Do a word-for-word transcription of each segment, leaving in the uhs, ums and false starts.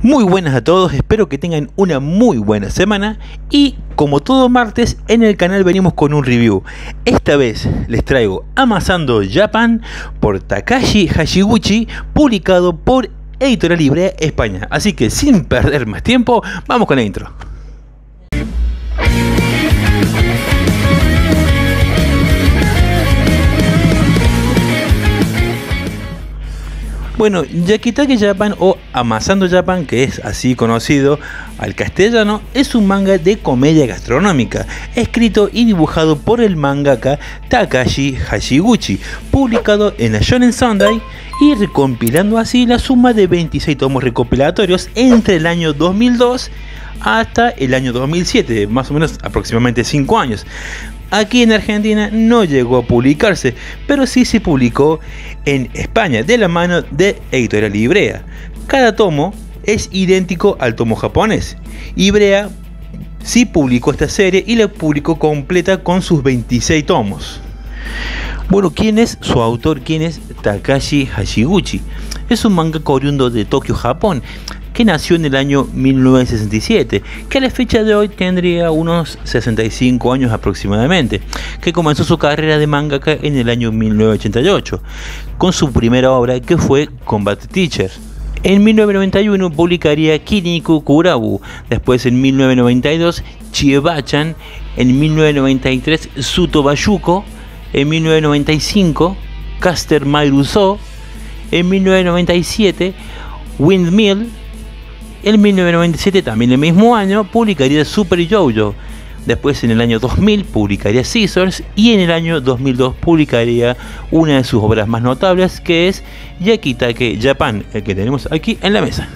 Muy buenas a todos, espero que tengan una muy buena semana y como todo martes en el canal venimos con un review. Esta vez les traigo Amasando Japan por Takashi Hashiguchi, publicado por Editorial Librea España. Así que sin perder más tiempo, vamos con la intro. Bueno, Yakitake Japan o Amasando Japan, que es así conocido al castellano, es un manga de comedia gastronómica, escrito y dibujado por el mangaka Takashi Hashiguchi, publicado en la Shonen Sunday y recompilando así la suma de veintiséis tomos recopilatorios entre el año dos mil dos hasta el año dos mil siete, más o menos aproximadamente cinco años. Aquí en Argentina no llegó a publicarse, pero sí se publicó en España de la mano de Editorial Librea. Cada tomo es idéntico al tomo japonés. Librea sí publicó esta serie y la publicó completa con sus veintiséis tomos. Bueno, ¿quién es su autor? ¿Quién es Takashi Hashiguchi? Es un mangaka oriundo de Tokio, Japón, que nació en el año mil novecientos sesenta y siete, que a la fecha de hoy tendría unos sesenta y cinco años aproximadamente, que comenzó su carrera de mangaka en el año mil novecientos ochenta y ocho, con su primera obra que fue Combat Teacher. En mil novecientos noventa y uno publicaría Kinniku Kurabu, después en mil novecientos noventa y dos Chiebachan, en mil novecientos noventa y tres Tsutobayuko, en mil novecientos noventa y cinco Caster Mairuso, en mil novecientos noventa y siete Windmill. En mil novecientos noventa y siete, también el mismo año, publicaría Super Jojo. Después, en el año dos mil, publicaría Scissors. Y en el año dos mil dos, publicaría una de sus obras más notables, que es Yakitake Japan, el que tenemos aquí en la mesa.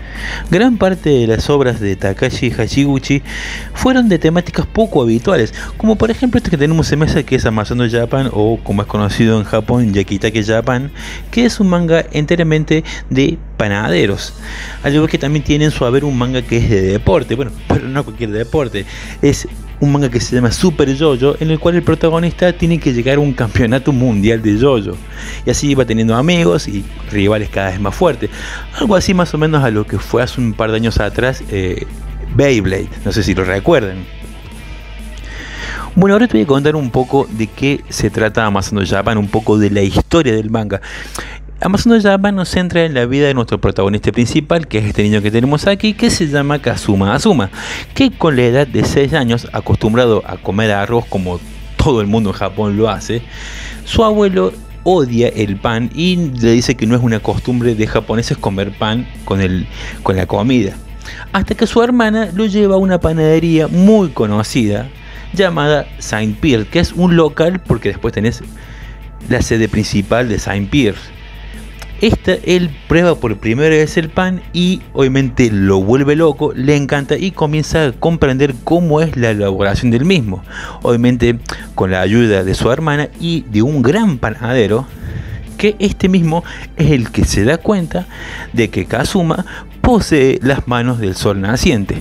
Gran parte de las obras de Takashi Hashiguchi fueron de temáticas poco habituales, como por ejemplo este que tenemos en mesa, que es Amasando Japan, o como es conocido en Japón, Yakitake Japan, que es un manga enteramente de panaderos. Al igual que también tiene en su haber un manga que es de deporte, bueno, pero no cualquier deporte, es un manga que se llama Super Jojo, en el cual el protagonista tiene que llegar a un campeonato mundial de Jojo, y así va teniendo amigos y rivales cada vez más fuertes. Algo así más o menos a lo que fue hace un par de años atrás eh, Beyblade, no sé si lo recuerdan. Bueno, ahora te voy a contar un poco de qué se trata Amasando Japan, un poco de la historia del manga. Amasando Japan nos centra en la vida de nuestro protagonista principal, que es este niño que tenemos aquí, que se llama Kazuma Azuma, que con la edad de seis años, acostumbrado a comer arroz como todo el mundo en Japón lo hace, su abuelo odia el pan y le dice que no es una costumbre de japoneses comer pan con, el, con la comida. Hasta que su hermana lo lleva a una panadería muy conocida llamada Saint Pierre, que es un local porque después tenés la sede principal de Saint Pierre. Esta, él prueba por primera vez el pan y obviamente lo vuelve loco, le encanta y comienza a comprender cómo es la elaboración del mismo. Obviamente con la ayuda de su hermana y de un gran panadero, que este mismo es el que se da cuenta de que Kazuma posee las manos del sol naciente.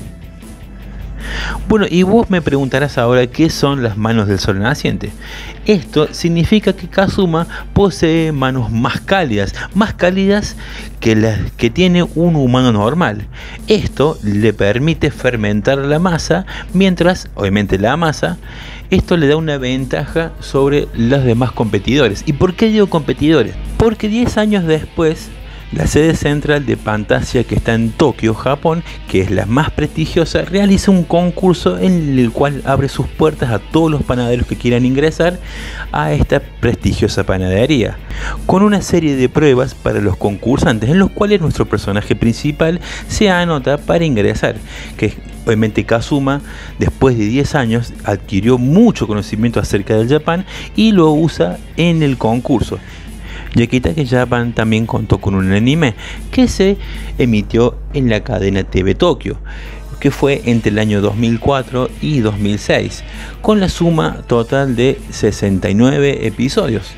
Bueno, y vos me preguntarás ahora qué son las manos del sol naciente. Esto significa que Kazuma posee manos más cálidas, más cálidas que las que tiene un humano normal. Esto le permite fermentar la masa, mientras, obviamente la masa, esto le da una ventaja sobre los demás competidores. ¿Y por qué digo competidores? Porque diez años después, la sede central de Fantasia, que está en Tokio, Japón, que es la más prestigiosa, realiza un concurso en el cual abre sus puertas a todos los panaderos que quieran ingresar a esta prestigiosa panadería, con una serie de pruebas para los concursantes, en los cuales nuestro personaje principal se anota para ingresar, que obviamente Kazuma, después de diez años, adquirió mucho conocimiento acerca del Japón y lo usa en el concurso. Yakitake Japan también contó con un anime que se emitió en la cadena T V Tokio, que fue entre el año dos mil cuatro y dos mil seis, con la suma total de sesenta y nueve episodios.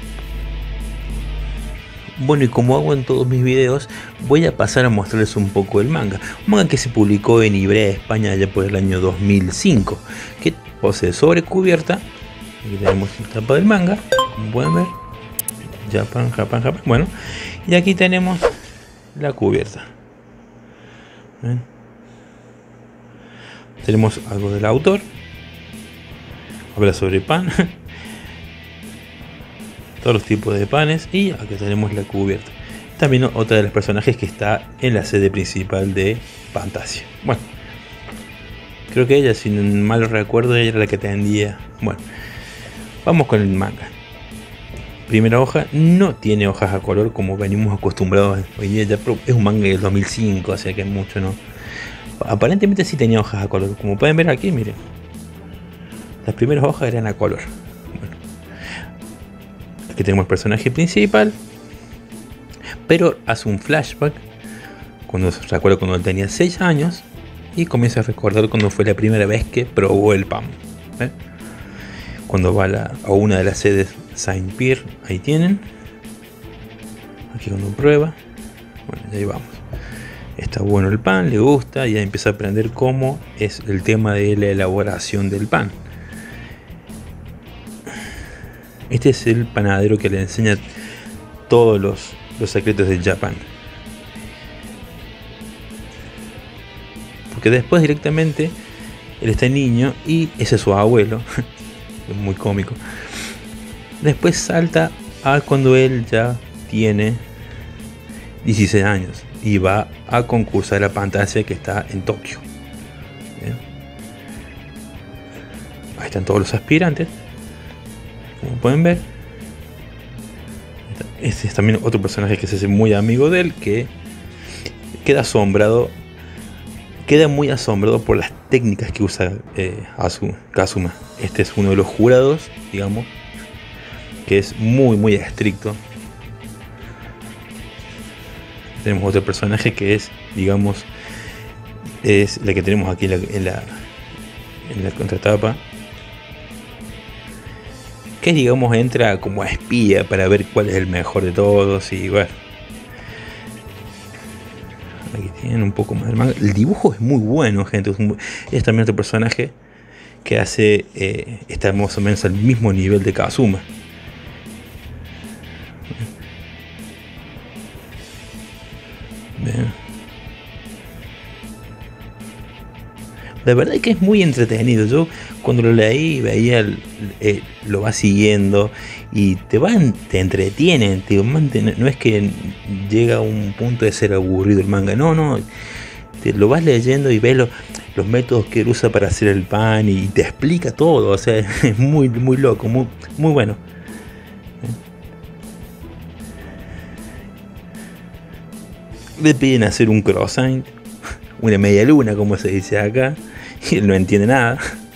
Bueno, y como hago en todos mis videos, voy a pasar a mostrarles un poco el manga. Un manga que se publicó en Librea España ya por el año dos mil cinco, que posee sobrecubierta. Aquí tenemos la tapa del manga, como pueden ver. Japan, Japan, Japan. Bueno, y aquí tenemos la cubierta. ¿Ven? Tenemos algo del autor. Habla sobre pan. Todos los tipos de panes. Y acá tenemos la cubierta. También otra de los personajes que está en la sede principal de Fantasia. Bueno, creo que ella, si no mal recuerdo, ella era la que atendía. Bueno, vamos con el manga. Primera hoja, no tiene hojas a color como venimos acostumbrados hoy día. Ya es un manga del dos mil cinco, o sea que mucho no. Aparentemente sí tenía hojas a color. Como pueden ver aquí, miren. Las primeras hojas eran a color. Bueno, aquí tenemos el personaje principal. Pero hace un flashback. Cuando se recuerda cuando él tenía seis años. Y comienza a recordar cuando fue la primera vez que probó el pan. ¿Ven? Cuando va a, la, a una de las sedes Saint-Pierre. Ahí tienen. Aquí cuando prueba. Bueno, ahí vamos. Está bueno el pan, le gusta. Y ya empieza a aprender cómo es el tema de la elaboración del pan. Este es el panadero que le enseña todos los, los secretos del Japón. Porque después directamente él está niño y ese es su abuelo. Es muy cómico. Después salta a cuando él ya tiene dieciséis años y va a concursar a Fantasia que está en Tokio. Bien. Ahí están todos los aspirantes. Como pueden ver. Este es también otro personaje que se hace muy amigo de él, que queda asombrado. Queda muy asombrado por las técnicas que usa eh, Asu, Kazuma. Este es uno de los jurados, digamos, que es muy muy estricto. Tenemos otro personaje que es, digamos, es la que tenemos aquí en la, en la, en la contratapa, que digamos entra como espía para ver cuál es el mejor de todos. Y bueno, aquí tienen un poco más del manga. El dibujo es muy bueno, gente. Es, muy, es también otro personaje que hace eh, está más o menos al mismo nivel de Kazuma. Bien. La verdad es que es muy entretenido. Yo cuando lo leí veía el, eh, lo va siguiendo y te van, te entretienen, te mantiene, no es que llega a un punto de ser aburrido el manga, no, no, te lo vas leyendo y ves lo, los métodos que él usa para hacer el pan y te explica todo, o sea, es muy, muy loco, muy, muy bueno. Le piden hacer un croissant, una media luna, como se dice acá, y él no entiende nada.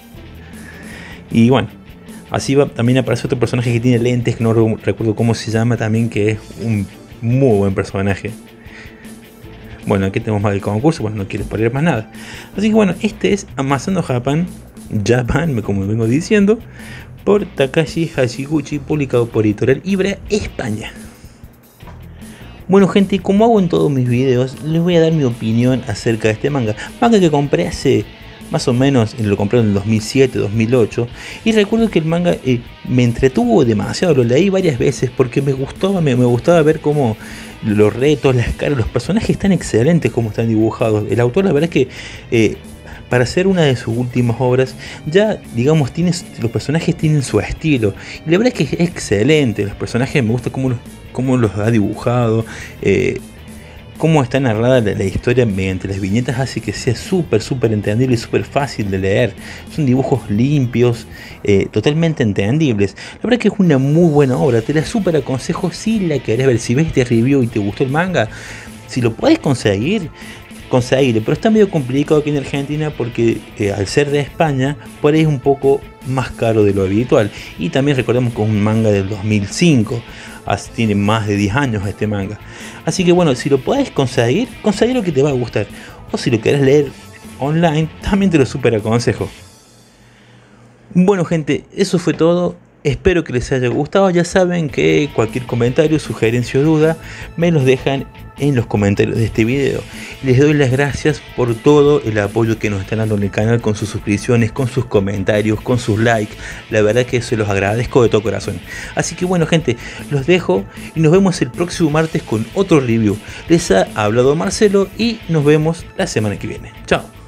Y bueno, así va, también aparece otro personaje que tiene lentes, que no recuerdo cómo se llama también, que es un muy buen personaje. Bueno, aquí tenemos más del concurso, bueno, no quiero poner más nada. Así que bueno, este es Amasando Japan, Japan, como vengo diciendo, por Takashi Hashiguchi, publicado por Editorial Ibrea, España. Bueno gente, como hago en todos mis videos, les voy a dar mi opinión acerca de este manga. Manga que compré hace más o menos, lo compré en el dos mil siete, dos mil ocho. Y recuerdo que el manga eh, me entretuvo demasiado, lo leí varias veces porque me gustaba, me, me gustaba ver cómo los retos, las caras, los personajes están excelentes como están dibujados. El autor la verdad es que eh, para hacer una de sus últimas obras, ya digamos, tiene, los personajes tienen su estilo. Y la verdad es que es excelente, los personajes me gusta cómo los, cómo los ha dibujado. Eh, Cómo está narrada la, la historia mediante las viñetas hace que sea súper, súper entendible y súper fácil de leer. Son dibujos limpios, eh, totalmente entendibles. La verdad que es una muy buena obra. Te la súper aconsejo si la querés ver. Si ves este review y te gustó el manga, si lo puedes conseguir, conseguirlo. Pero está medio complicado aquí en Argentina porque eh, al ser de España, por ahí es un poco más caro de lo habitual. Y también recordemos que es un manga del dos mil cinco. Así tiene más de diez años este manga. Así que bueno, si lo puedes conseguir, conseguir lo que te va a gustar. O si lo querés leer online, también te lo super aconsejo. Bueno gente, eso fue todo. Espero que les haya gustado. Ya saben que cualquier comentario, sugerencia o duda me los dejan en los comentarios de este video. Les doy las gracias por todo el apoyo que nos están dando en el canal, con sus suscripciones, con sus comentarios, con sus likes. La verdad que se los agradezco de todo corazón. Así que bueno, gente, los dejo y nos vemos el próximo martes con otro review. Les ha hablado Marcelo y nos vemos la semana que viene. Chao.